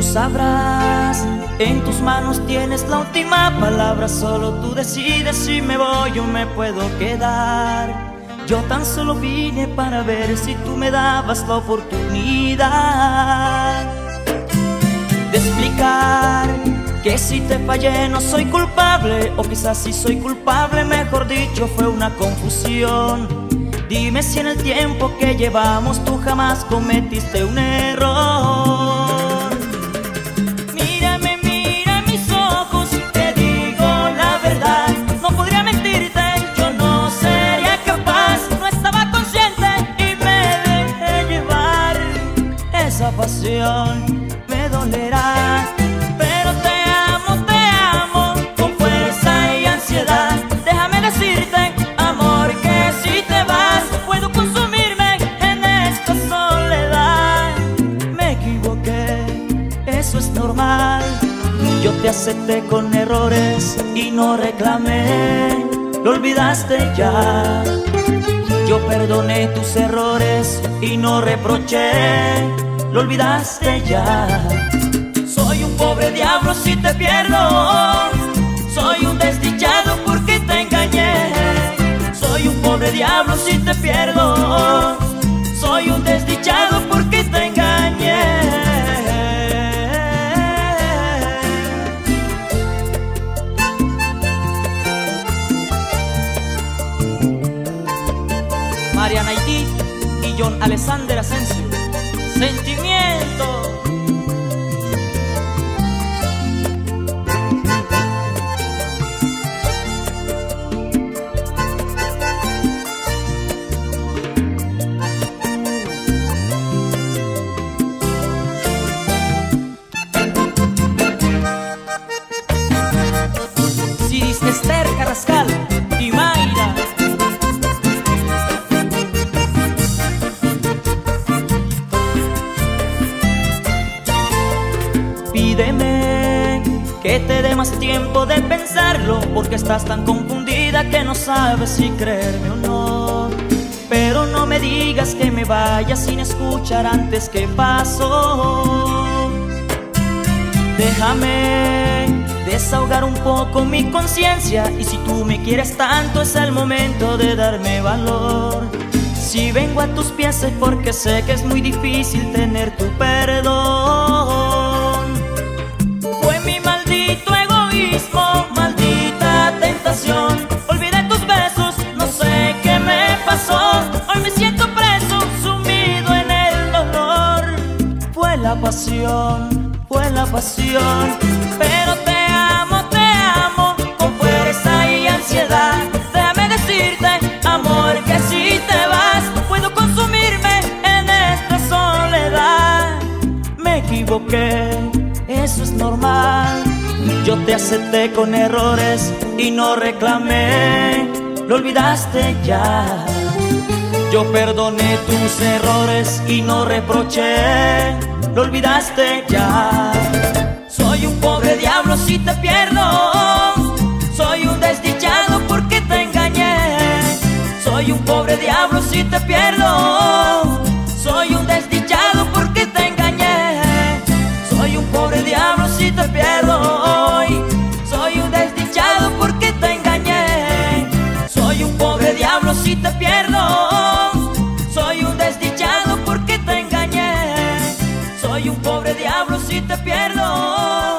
sabrás, en tus manos tienes la última palabra. Solo tú decides si me voy o me puedo quedar. Yo tan solo vine para ver si tú me dabas la oportunidad de explicar que si te fallé no soy culpable, o quizás si soy culpable, mejor dicho, fue una confusión. Dime si en el tiempo que llevamos tú jamás cometiste un error. Mírame, mira mis ojos, te digo la verdad, no podría mentirte, yo no sería capaz. No estaba consciente y me dejé llevar. Esa pasión me dolerá, pero te amo con fuerza y ansiedad. Déjame decirte, amor, que si te vas puedo consumirme en esta soledad. Me equivoqué, eso es normal. Yo te acepté con errores y no reclamé. Lo olvidaste ya. Yo perdoné tus errores y no reproché. Lo olvidaste ya. Soy un pobre diablo si te pierdo. Soy un desdichado porque te engañé. Soy un pobre diablo si te pierdo. Soy un desdichado porque te engañé. Mariana Haití y John Alexander Asensio. Sentimiento. Ciris Esther Carrascal y Mayra. Pídeme que te dé más tiempo de pensarlo, porque estás tan confundida que no sabes si creerme o no. Pero no me digas que me vaya sin escuchar antes que pasó. Déjame desahogar un poco mi conciencia, y si tú me quieres tanto es el momento de darme valor. Si vengo a tus pies es porque sé que es muy difícil tener tu perdón. Fue mi maldito egoísmo, maldita tentación. Olvidé tus besos, no sé qué me pasó. Hoy me siento preso, sumido en el dolor. Fue la pasión, pero te amo con fuerza y ansiedad. Déjame decirte, amor, que si te vas puedo consumirme en esta soledad. Me equivoqué, eso es normal. Yo te acepté con errores y no reclamé. Lo olvidaste ya. Yo perdoné tus errores y no reproché. Lo olvidaste ya. Soy un pobre diablo si te pierdo. Soy un desdichado porque te engañé. Soy un pobre diablo si te pierdo. Soy un desdichado porque te engañé. Soy un pobre diablo si te pierdo hoy. Soy un desdichado porque te engañé. Soy un pobre diablo si te pierdo. Soy un desdichado porque te engañé. Soy un pobre diablo si te pierdo.